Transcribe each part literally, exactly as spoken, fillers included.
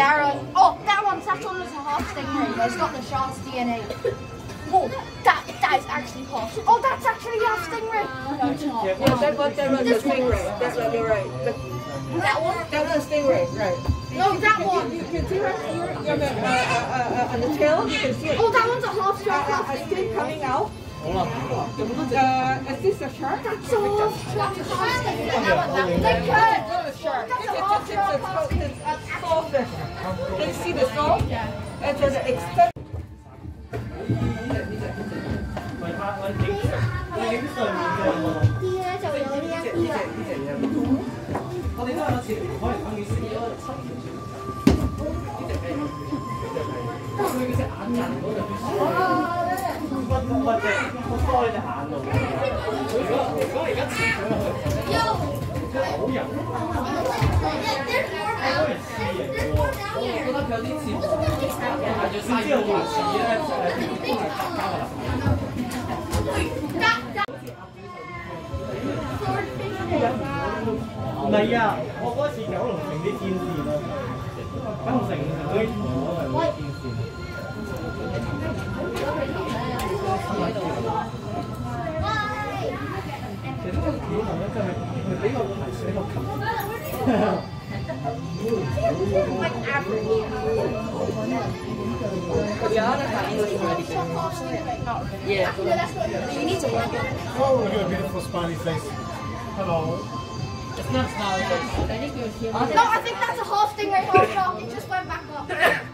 Darren. Oh, that one's that one was a half stingray. It's got the shark's D N A. Oh, that that is actually half. Oh, that's actually half stingray. No, it's not. Yeah, that one, that one's a stingray. That's what you're right. But that one? That one's a stingray, right? No, that one. You, you can see right here on the, uh, uh, uh, on the tail. You can see it. Oh, that one's a half shark. Uh, a skin coming out. Uh, is this a shark? That's a half shark. That's a half stingray. They cut. That's a half shark. It's saltfish. Can you see the salt? Yeah. And to the extent. 啲咧就有呢一啲啦。我哋都有時可能等於食咗七條船。佢嗰隻眼人嗰度。屈屈隻，屈多你隻眼度。如果如果而家切咗落去，好人。嗰人似型喎，我覺得佢有啲似。但係先知道話似咧，就係都係雜交嘅啦。 唔係啊！我嗰次九龍城啲天線啊，九龍城嗰啲河係冇天線。其實嗰個片頭咧真係係比較排水個琴。 Yeah. You need to work it. Oh, look at a beautiful smiley face. Hello. It's not smiley face. No, I think that's a half stingray, half shark. It just went back up.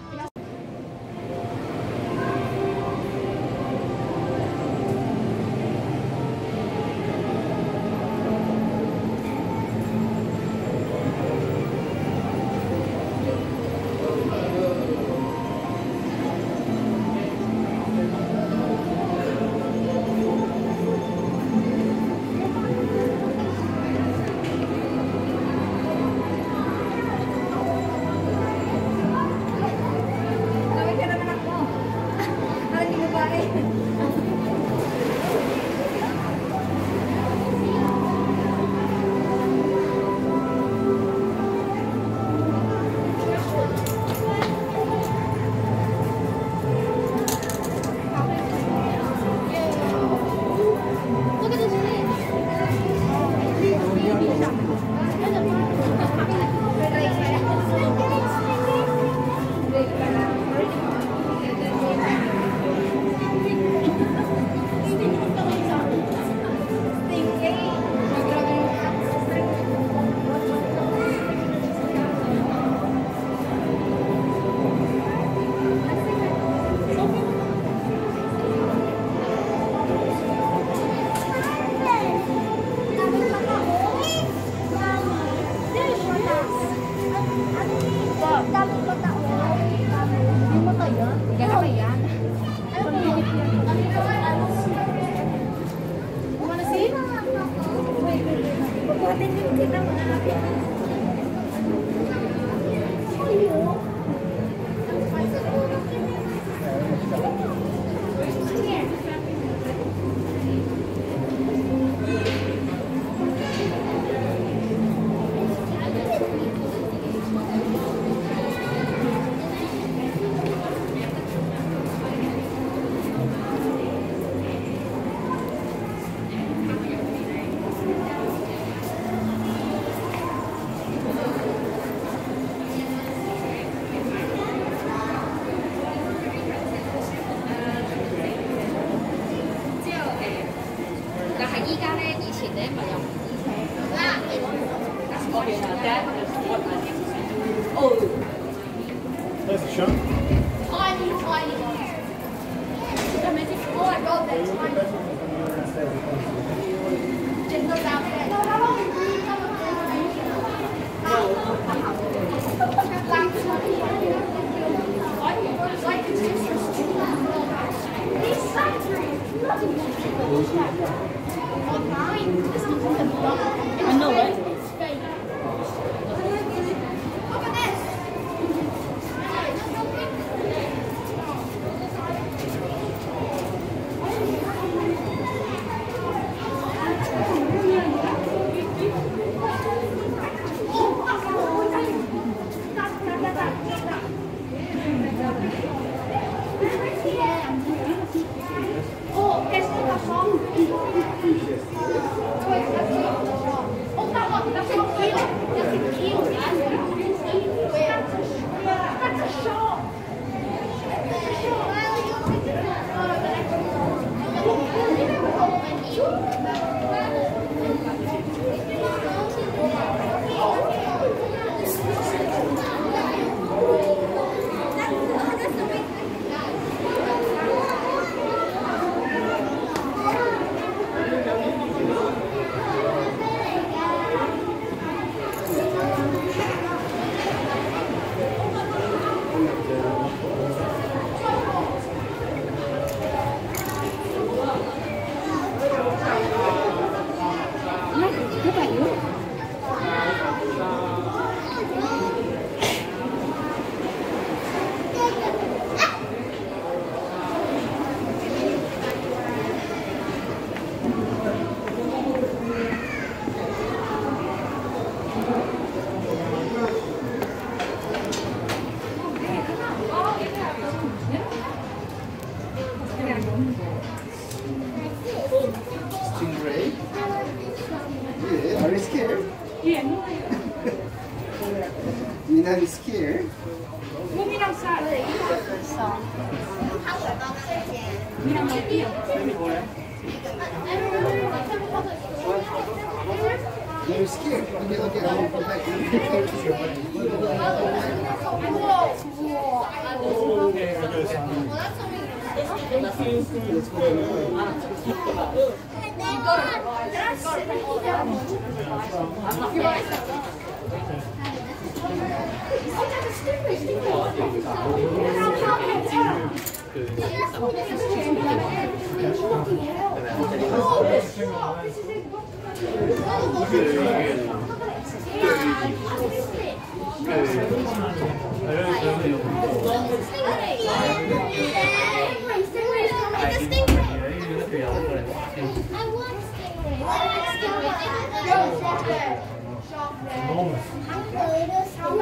There's a shark. Tiny, tiny ones. Oh my god, they're tiny. Just look out there. No, how long? Like it's just these factories. Online. This looks like a block. I know, right? It's fake. Look at this. Stingray. Yeah, are you scared? Yeah, no. You're not scared? Moving outside. Mira, my tío. You're scared. Okay, okay, I'll go back. Enormous.